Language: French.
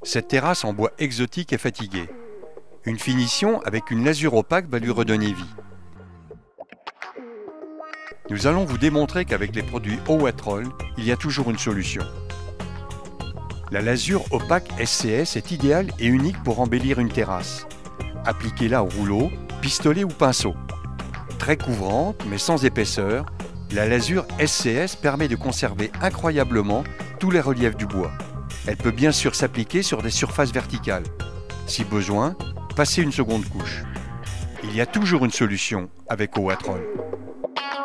Cette terrasse en bois exotique est fatiguée. Une finition avec une lasure opaque va lui redonner vie. Nous allons vous démontrer qu'avec les produits Owatrol, il y a toujours une solution. La lasure opaque SCS est idéale et unique pour embellir une terrasse. Appliquez-la au rouleau, pistolet ou pinceau. Très couvrante mais sans épaisseur, la lasure SCS permet de conserver incroyablement tous les reliefs du bois. Elle peut bien sûr s'appliquer sur des surfaces verticales. Si besoin, passez une seconde couche. Il y a toujours une solution avec Owatrol.